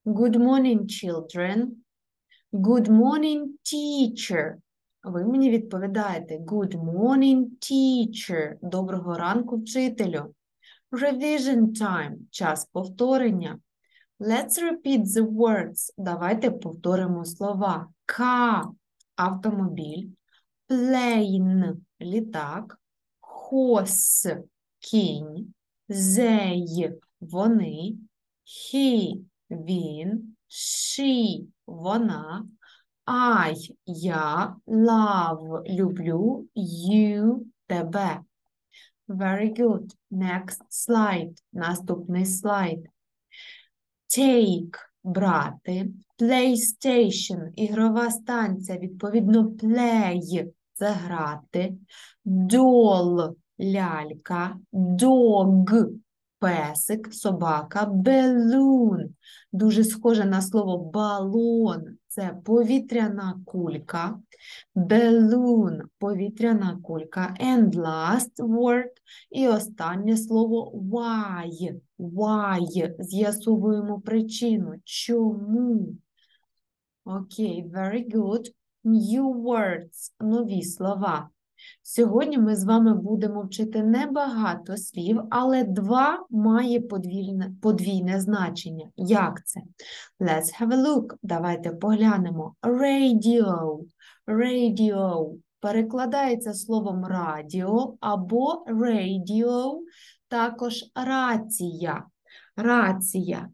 Good morning, children. Good morning, teacher. Ви мені відповідаєте Good morning, teacher. Доброго ранку, вчителю. Revision time. Час повторення. Let's repeat the words. Давайте повторимо слова. Car – автомобіль. Plane – літак. Horse – кінь. They – вони. He – він. She – вона. I – я. Love – люблю. You – тебе. Very good. Next slide. Наступний слайд. Take – брати. PlayStation – ігрова станція. Відповідно, play – це грати. Doll – лялька. Dog – песик, собака. Balloon – дуже схоже на слово балон. Це повітряна кулька. Balloon – повітряна кулька. And last word – і останнє слово why. Why. З'ясовуємо причину. Чому? Окей, very good. New words – нові слова. Сьогодні ми з вами будемо вчити небагато слів, але два має подвійне значення. Як це? Let's have a look. Давайте поглянемо. Radio. Radio перекладається словом радіо або radio, також рація. Рація.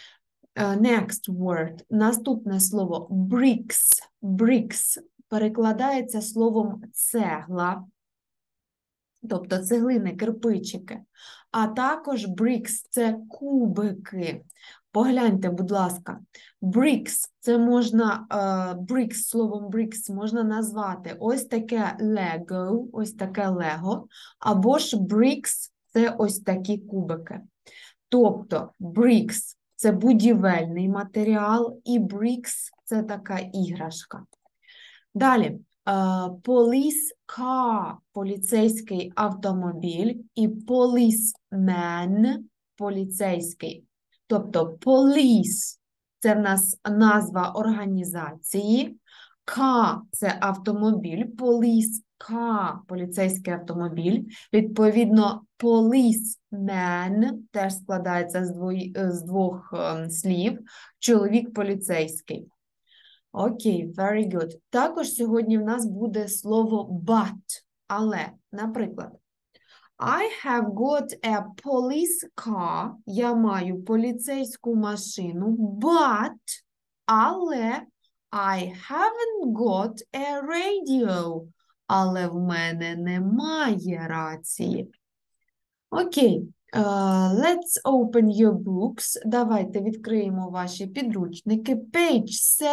Next word. Наступне слово bricks. Bricks перекладається словом цегла, тобто цеглини, кирпичики. А також bricks – це кубики. Погляньте, будь ласка. Bricks – це можна, словом bricks можна назвати ось таке Lego, ось таке Lego, або ж bricks – це ось такі кубики. Тобто bricks – це будівельний матеріал, і bricks – це така іграшка. Далі, police car – поліцейський автомобіль, і policeman – поліцейський. Тобто police – це в нас назва організації, car – це автомобіль, police car – поліцейський автомобіль. Відповідно, policeman теж складається з двох слів, чоловік поліцейський. Окей, very good. Також сьогодні в нас буде слово but, але, наприклад, I have got a police car, я маю поліцейську машину, but, але, I haven't got a radio, але в мене немає рації. Окей. Let's open your books. Давайте відкриємо ваші підручники. Page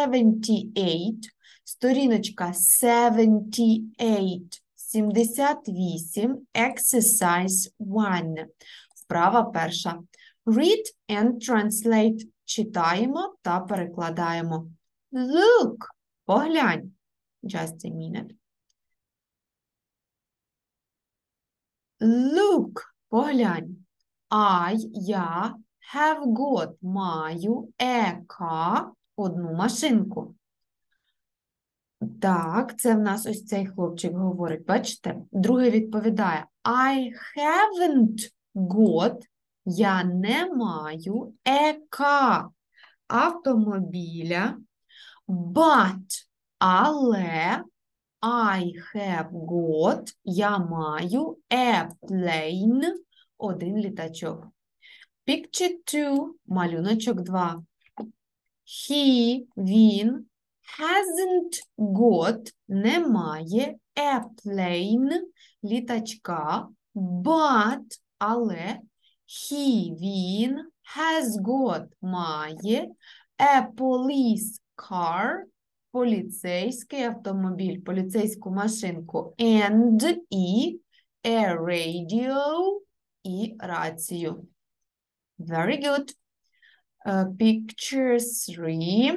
78, сторіночка 78, exercise 1. Вправа перша. Read and translate. Читаємо та перекладаємо. Look. Поглянь. Just a minute. Look. Поглянь. Я have got, маю, a car, одну машинку. Так, це в нас ось цей хлопчик говорить, бачите? Другий відповідає, I haven't got, я не маю, a car, автомобіля, but, але, I have got, я маю, a plane, один літачок. Picture 2, малюночок 2. He, він, hasn't got, немає, a plane, літачка, but, але, he, він, has got, має, a police car, поліцейський автомобіль, поліцейську машинку, and, і, a radio, і рацію. Very good. Picture 3.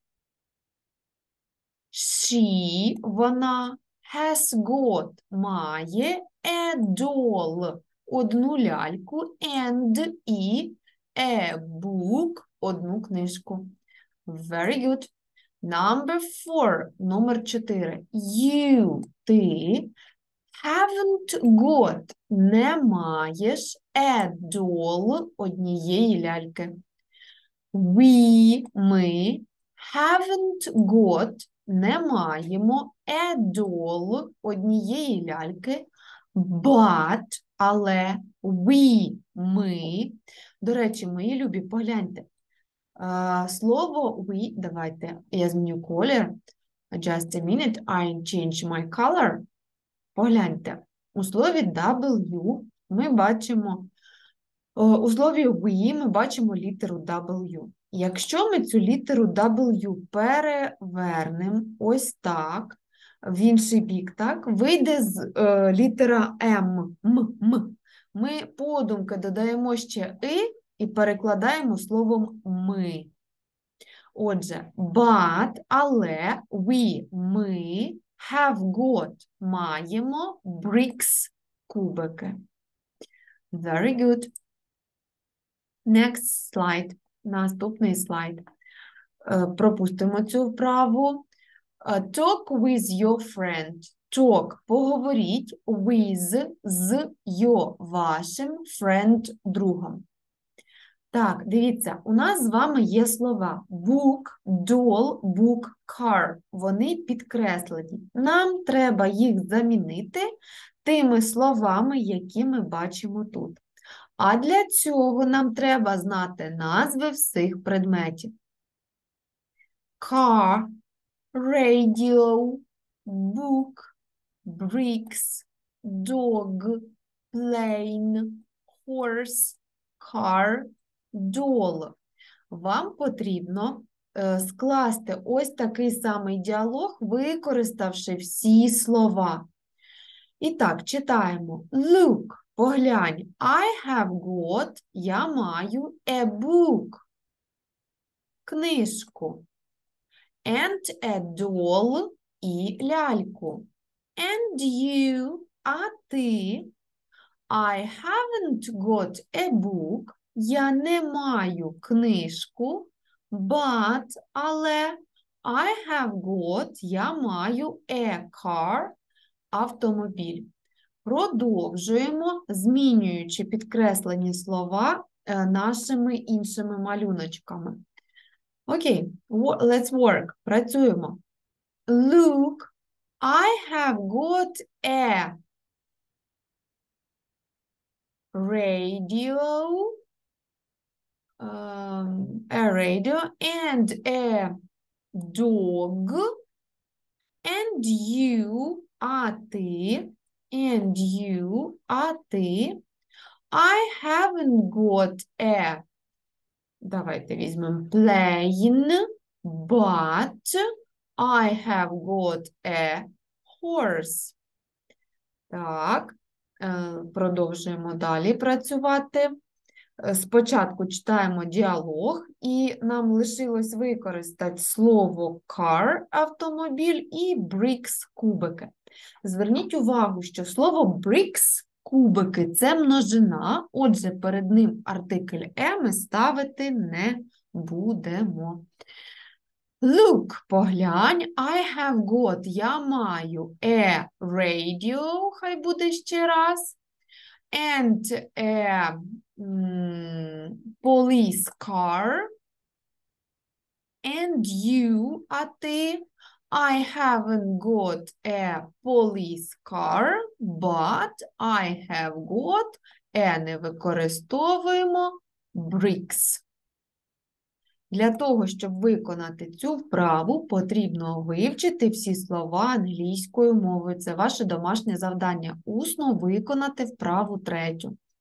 She, вона, has got, має, a doll, одну ляльку, and, і, a book, одну книжку. Very good. Number 4. Номер 4. You, ти, haven't got, не маєш a doll, однієї ляльки. We, ми, haven't got, не маємо a doll, однієї ляльки, but, але, we, ми. До речі, мої любі, погляньте. Слово we, давайте я зміню колір. Just a minute, I change my color. Погляньте, у слові W ми бачимо, у слові we ми бачимо літеру W. Якщо ми цю літеру W перевернемо ось так, в інший бік, так, вийде літера M, М. Ми подумки додаємо ще і перекладаємо словом ми. Отже, but, але, we, ми, have got, маємо, bricks, кубики. Very good. Next slide. Наступний слайд. Пропустимо цю вправу. Talk with your friend. Talk, поговоріть, with, з your, вашим, friend, другом. Так, дивіться, у нас з вами є слова book, doll, book, car. Вони підкреслені. Нам треба їх замінити тими словами, які ми бачимо тут. А для цього нам треба знати назви всіх предметів. Car, radio, book, bricks, dog, plane, horse, car, doll. Вам потрібно скласти ось такий самий діалог, використавши всі слова. І так, читаємо. Look, поглянь. I have got, я маю a book, книжку. And a doll, і ляльку. And you, а ти. I haven't got a book, я не маю книжку, but, але, I have got, я маю a car, автомобіль. Продовжуємо, змінюючи підкреслені слова нашими іншими малюночками. Окей, let's work. Працюємо. Look, I have got a radio, and a dog, and you, а ти, and you, а ти. I haven't got a, давайте візьмемо plane, but I have got a horse. Так, продовжуємо далі працювати. Спочатку читаємо діалог, і нам лишилось використати слово car, автомобіль, і bricks, кубики. Зверніть увагу, що слово bricks, кубики, це множина, отже, перед ним артикль ми ставити не будемо. Look, поглянь, I have got, я маю a radio, хай буде ще раз, and a police car, and you, а ти. I haven't got a police car, but I have got, не використовуємо, bricks. Для того, щоб виконати цю вправу, потрібно вивчити всі слова англійською мовою. Це ваше домашнє завдання. Усно виконати вправу 3.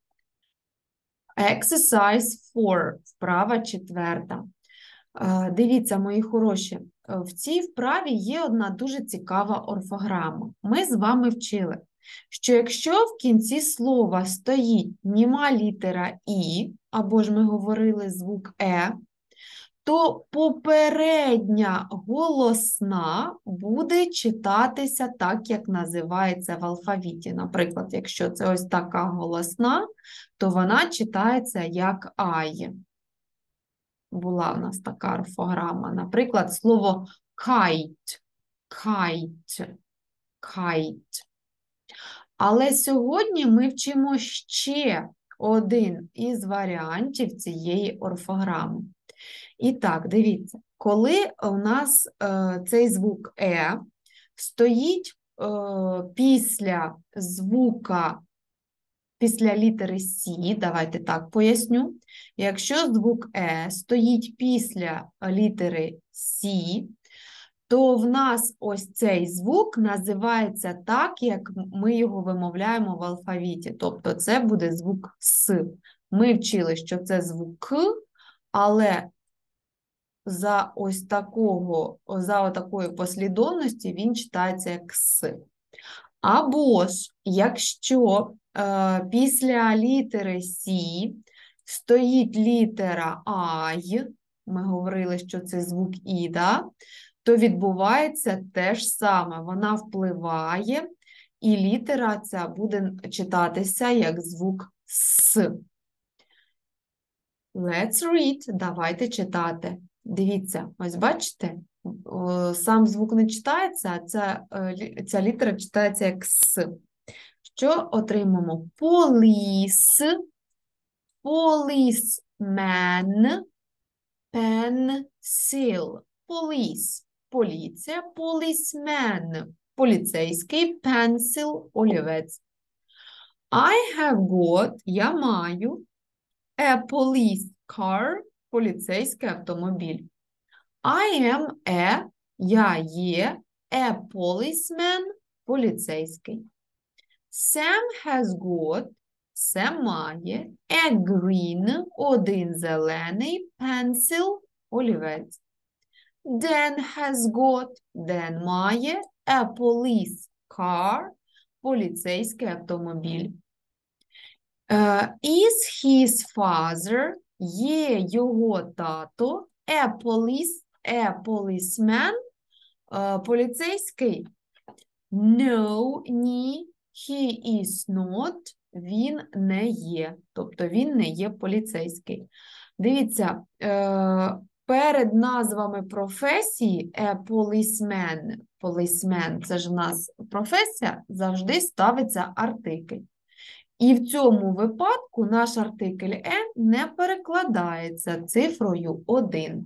Exercise 4. Вправа 4. Дивіться, мої хороші, в цій вправі є одна дуже цікава орфограма. Ми з вами вчили, що якщо в кінці слова стоїть німа літера «і», або ж ми говорили звук то попередня голосна буде читатися так, як називається в алфавіті. Наприклад, якщо це ось така голосна, то вона читається як «ай». була у нас така орфограма. Наприклад, слово kite. Kite. Kite. Але сьогодні ми вчимо ще один із варіантів цієї орфограми. І так, дивіться, коли у нас цей звук стоїть після звука, після літери С, давайте так поясню. Якщо звук стоїть після літери С, то в нас ось цей звук називається так, як ми його вимовляємо в алфавіті. Тобто це буде звук С. Ми вчили, що це звук К, але за такої послідовності він читається як С. Або ж, якщо після літери Сі стоїть літера Ай, ми говорили, що це звук І, да? То відбувається те ж саме. Вона впливає, і літера ця буде читатися як звук С. Let's read. Давайте читати. Дивіться, ось бачите, сам звук не читається, а ця літера читається як С. Що отримаємо? Police, policeman, pencil. Police – поліція, policeman – поліцейський, pencil – олівець. I have got – я маю, a police car – поліцейський автомобіль. I am a – я є, a policeman – поліцейський. Sam has got – Sam має, a green – один зелений, pencil – олівець. Dan has got – Dan має, a police car – поліцейський автомобіль. Is his father – є його тато, a policeman – поліцейський. No – ні, he is not – він не є, тобто він не є поліцейський. Дивіться, перед назвами професії policeman, це ж у нас професія, завжди ставиться артикль. І в цьому випадку наш артикль не перекладається цифрою 1.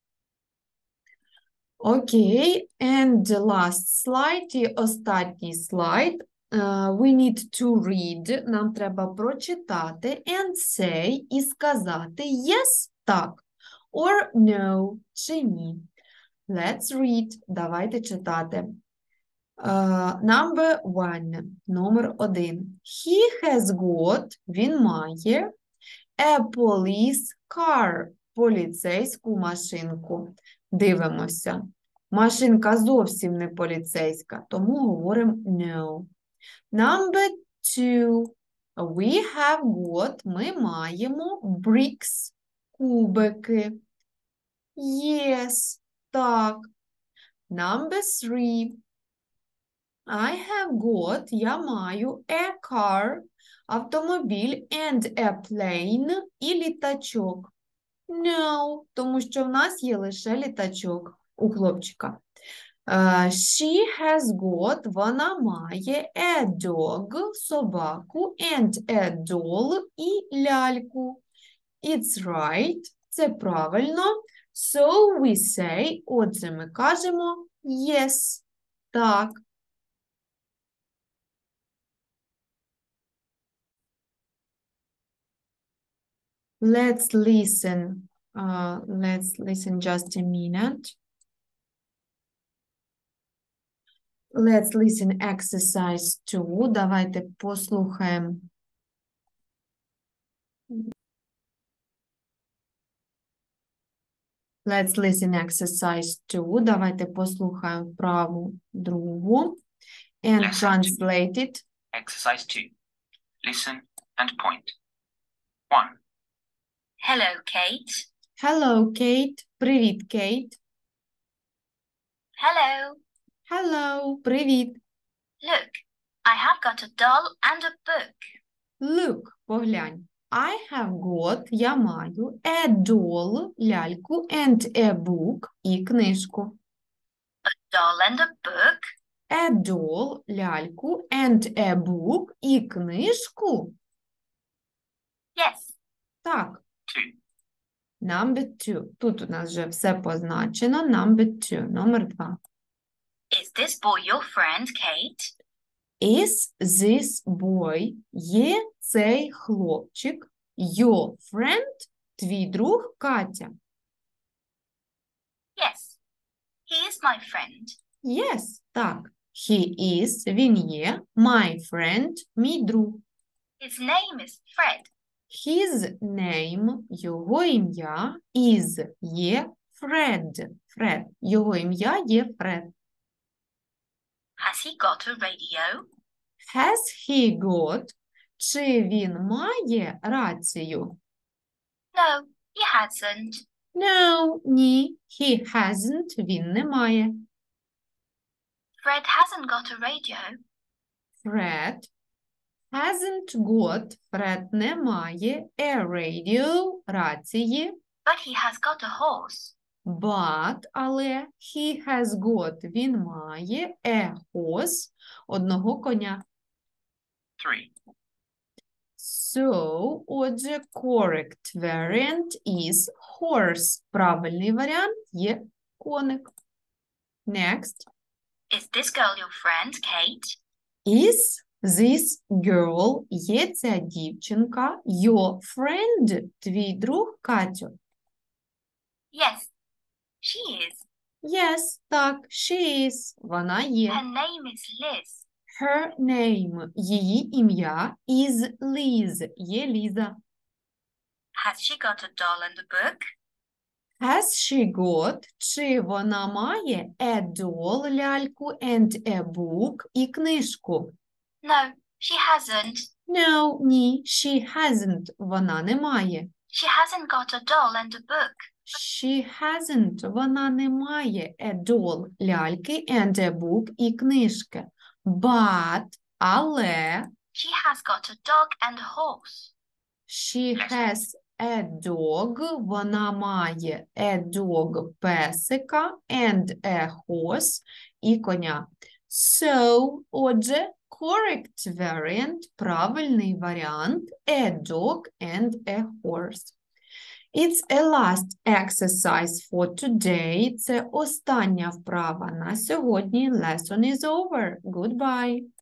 Окей, and the last slide, і останній слайд. We need to read, нам треба прочитати, and say, і сказати yes, так, or no, чи ні. Let's read, давайте читати. Number one, номер 1. He has got, він має, a police car, поліцейську машинку. Дивимося. Машинка зовсім не поліцейська, тому говоримо no. Number two. We have got, ми маємо bricks, кубики. Yes, так. Number three. I have got, я маю, a car, автомобіль, and a plane, і літачок. No, тому що в нас є лише літачок у хлопчика. She has got, вона має, a dog, собаку, and a doll, і ляльку. It's right, це правильно. So we say, отже ми кажемо yes, так. Let's listen just a minute. Let's listen exercise 2. Давайте послухаємо. Let's listen exercise 2. Давайте послухаємо вправу другу. And translate it. Exercise 2. Listen and point. 1. Hello, Kate. Hello, Kate. Привіт, Кейт. Hello. Hello, привіт. Look, I have got a doll and a book. Look, поглянь. I have got, я маю, a doll, ляльку, and a book, і книжку. Doll and a book? A doll, ляльку, and a book, і книжку. Yes. Так, 2. number 2. Тут у нас вже все позначено. Number 2, номер 2. Is this boy your friend, Kate? Is this boy, є цей хлопчик, your friend, твій друг, Катя? Yes. He is my friend. Yes, так. He is, він є, my friend, мій друг. His name is Fred. His name, його ім'я, is, є, Fred. Fred. Його ім'я є Фред. Has he got a radio? Has he got, чи він має рацію? No, he hasn't. No, ні, he hasn't, він не має. Fred hasn't got a radio. Fred hasn't got, Фред не має, a radio, рації, But he has got a horse. but, але, he has got, він має, a horse, одного коня. 3. So, отже, correct variant is horse. Правильний варіант є коник. Next. Is this girl your friend, Kate? Is this girl, є ця дівчинка, your friend, твій друг, Катю? Yes, she is. Yes, так, she is, вона є. Her name is Liz. Her name, її ім'я, is Liz, є Ліза. Has she got a doll and a book? Has she got, чи вона має, a doll, ляльку, and a book, і книжку? No, she hasn't. No, ні, she hasn't, вона не має. She hasn't got a doll and a book. She hasn't, вона не має a doll, ляльки, and a book, і книжки. But, але, She has got a dog and a horse. she has a dog, вона має a dog, песика, and a horse, і коня. So, отже, correct variant, правильний варіант, a dog and a horse. It's a last exercise for today. Це остання вправа на сьогодні. Lesson is over. Goodbye.